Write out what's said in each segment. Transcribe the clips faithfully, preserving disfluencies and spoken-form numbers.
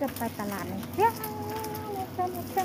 จะไปตลาดนะจ๊ะนะจ๊ะนะจ๊ะ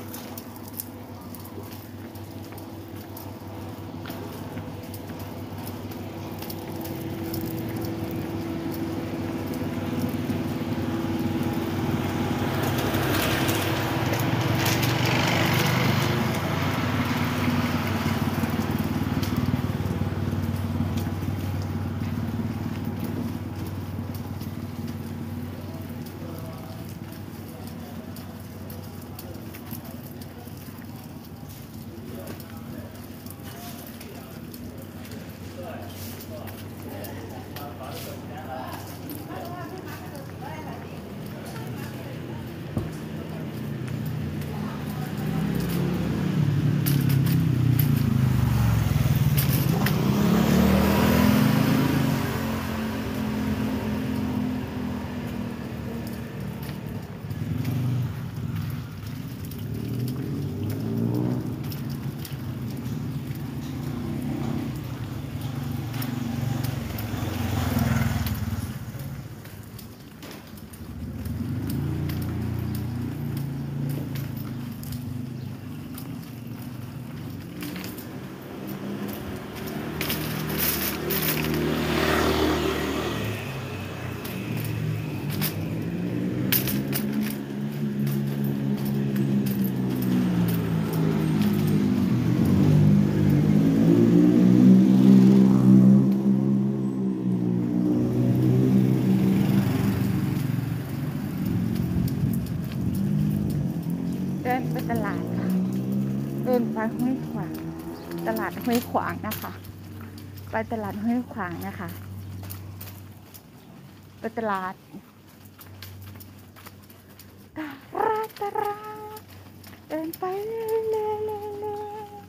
เดินไปตลาดค่ะเดินไปห้วยขวางตลาดห้วยขวางนะคะไปตลาดห้วยขวางนะคะไปตลาดตาราตาราเดินไปเรื่อยๆ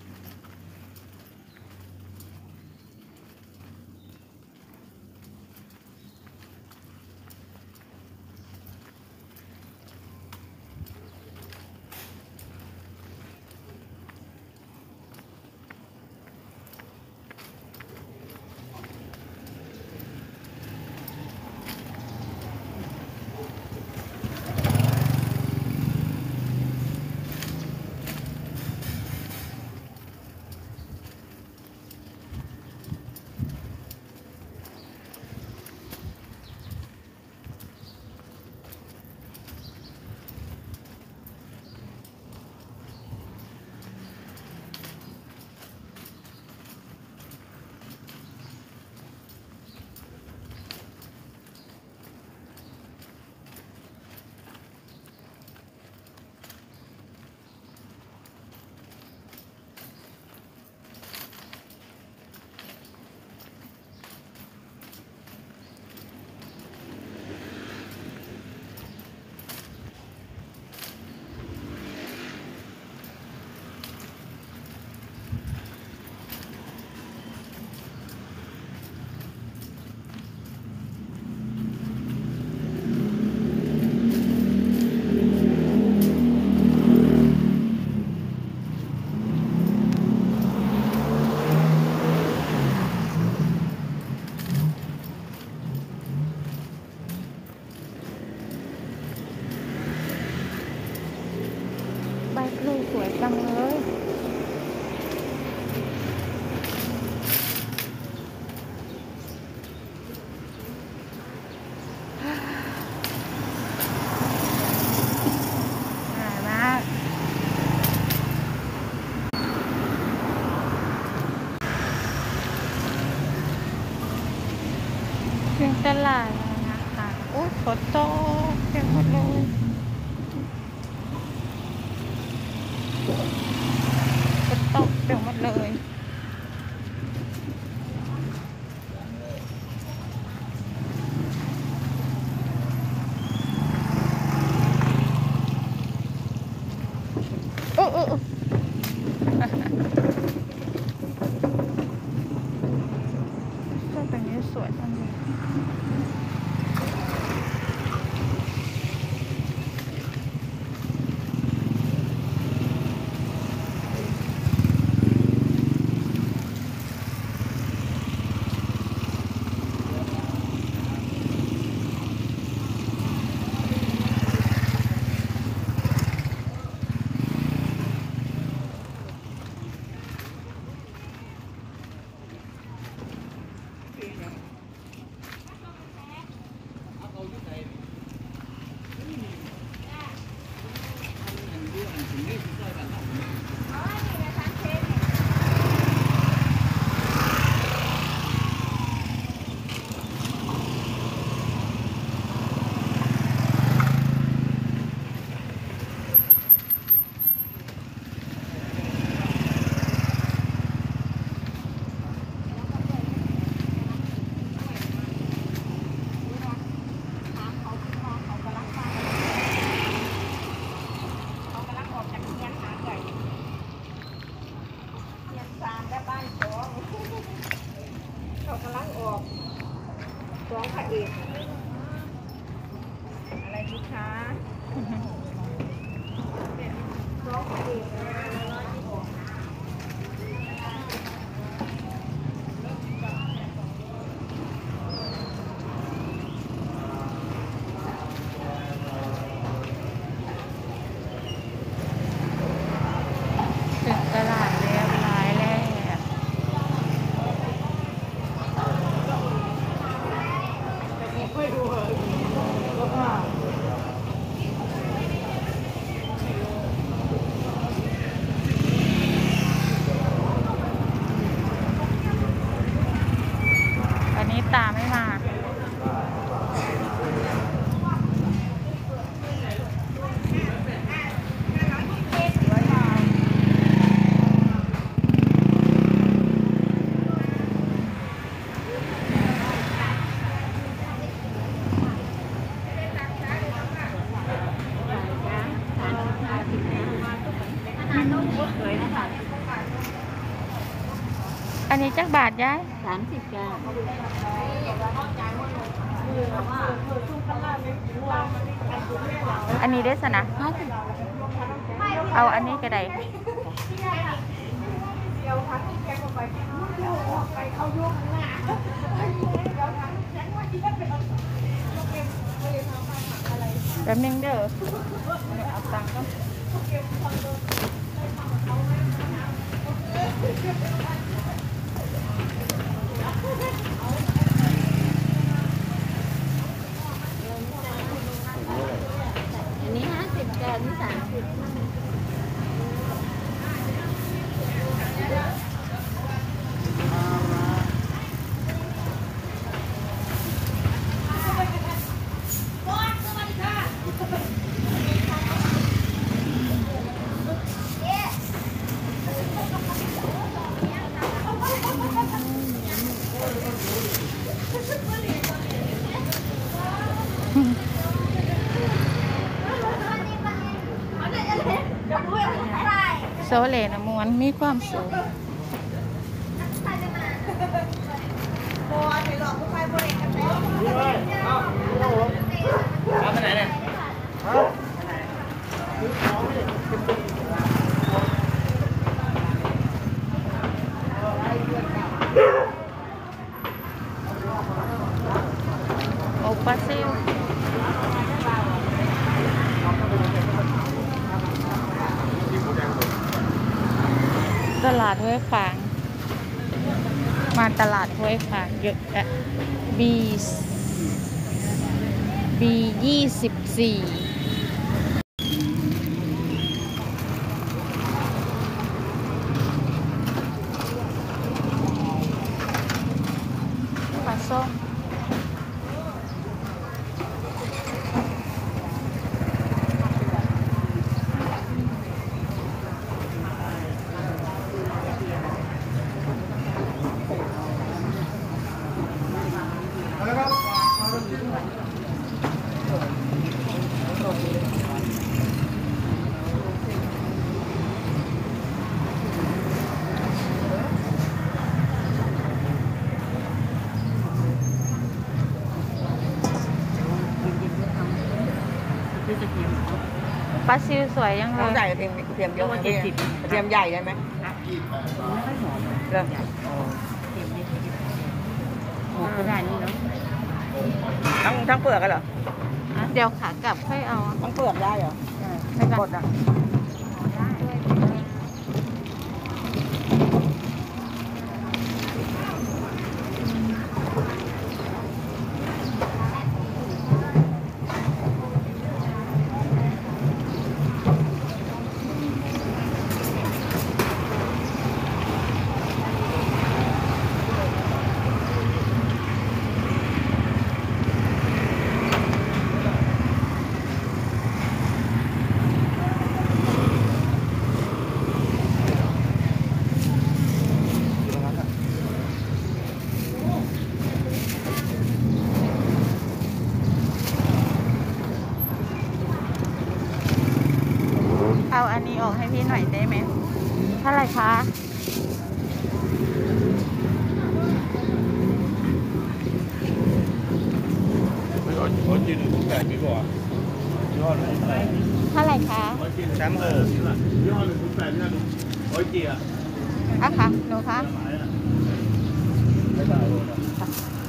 ใบพลูสวยจังเลยถึงตลาดแล้วนะคะโอ้ยฝนตกเต็มหมดเลยฝนตกเต็มหมดเลยโอ้โอ้ก็แต่งนี้สวยจังเลยสองพระเอกอะไรดีคะสองพระเอกถึงตลาดเรียบร้อยแล้ว วันนี้ตาไม่มา อันนี้จักบาทย้ายสามสิบจ้าอันนี้ได้สนะห้าสิบเอาอันนี้ก็ได้แป๊บนึงเด้อเอาตังค์ก็อันนี้ห้าสิบจ้าอันนี้สามสิบโซเลนะมวนมีความสุขเอาไปไหนเนี่ยโอปาซิลตลาดห้วยขวางมาตลาดห้วยขวางเยอะแยะบีบียี่สิบสี่ปลาส้มปลาซิวสวยยังเลเรายใส่กระเทียมกระเทียมเยอะไหมพี่กระเทียมใหญ่ได้ไหมไม่ค่อยหอมเริ่มไม่ได้นี่เนาะทั้งทั้งเปลือกกันเหรอเดี๋ยวขากลับค่อยเอาทั้งเปลือกได้เหรอไม่กกลัดบอ่ะเอาอันนี้ออกให้พี่หน่อยได้ไหมเท่าไหร่คะดดีกว่ายี่ห้อหนึ่งแปดเท่าไหร่คะแชมป์โอยี่ห้อหนึ่งแปดนี่นะดูร้อยเกียร์อะค่ะหนูคะไม่ได้โลนะ